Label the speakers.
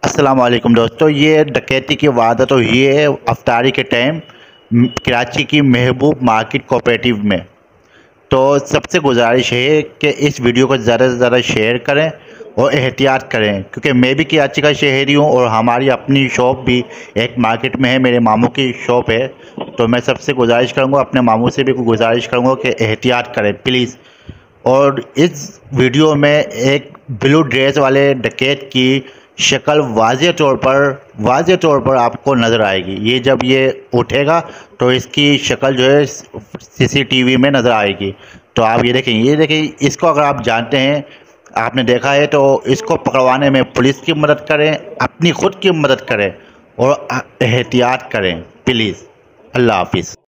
Speaker 1: अस्सलाम वालेकुम दोस्तों, ये डकैती की वारदात हुई है अफ्तारी के टाइम कराची की महबूब मार्केट कोऑपरेटिव में। तो सबसे गुजारिश है कि इस वीडियो को ज़्यादा से ज़्यादा शेयर करें और एहतियात करें, क्योंकि मैं भी कराची का शहरी हूँ और हमारी अपनी शॉप भी एक मार्केट में है, मेरे मामू की शॉप है। तो मैं सबसे गुजारिश करूँगा, अपने मामू से भी गुजारिश करूँगा कि एहतियात करें प्लीज़। और इस वीडियो में एक ब्लू ड्रेस वाले डकैत की शक्ल वाज़े तौर पर आपको नज़र आएगी। ये जब ये उठेगा तो इसकी शक्ल जो है सीसीटीवी में नज़र आएगी। तो आप ये देखें, इसको अगर आप जानते हैं, आपने देखा है, तो इसको पकड़वाने में पुलिस की मदद करें, अपनी खुद की मदद करें और एहतियात करें प्लीज़। अल्लाह हाफिज़।